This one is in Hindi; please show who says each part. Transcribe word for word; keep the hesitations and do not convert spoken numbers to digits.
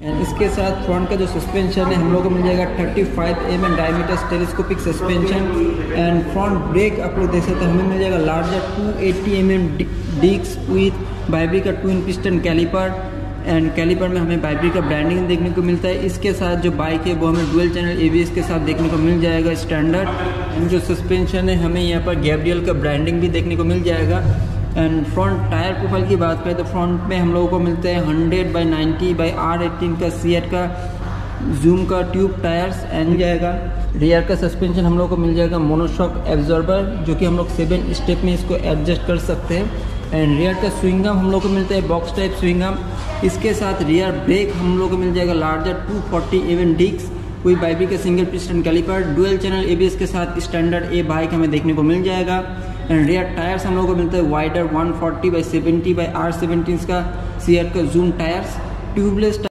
Speaker 1: एंड इसके साथ फ्रंट का जो सस्पेंशन है हम लोग को मिल जाएगा thirty five m m diameter telescopic suspension. And front brake आप लोग देख सकते हैं हमें मिल जाएगा larger two eighty m m disc with Bybre का twin piston caliper. And caliper में हमें बाइबरी का ब्रांडिंग देखने को मिलता है। इसके साथ जो बाइक है वो हमें dual channel A B S के साथ देखने को मिल जाएगा स्टैंडर्ड। एंड जो सस्पेंशन है हमें यहाँ पर गैब्रियल का ब्रांडिंग भी देखने को मिल जाएगा। एंड फ्रंट टायर प्रोफाइल की बात करें तो फ्रंट में हम लोगों को मिलते हैं hundred by ninety by R eighteen का सीएट का जूम का ट्यूब टायर्स एंड जाएगा। रियर का सस्पेंशन हम लोग को मिल जाएगा मोनोशॉक एब्जॉर्बर, जो कि हम लोग सेवन स्टेप में इसको एडजस्ट कर सकते हैं। एंड रियर का स्विंगम हम लोग को मिलता है बॉक्स टाइप स्विंगम। इसके साथ रियर ब्रेक हम लोग को मिल जाएगा larger two forty m m disc कोई बाइबरी का single piston caliper dual channel ABS के साथ स्टैंडर्ड ए बाइक हमें देखने को मिल जाएगा। एंड रियर टायर्स हम लोग को मिलता है wider one forty by seventy by R seventeen का सीआर का जूम टायर्स ट्यूबलेस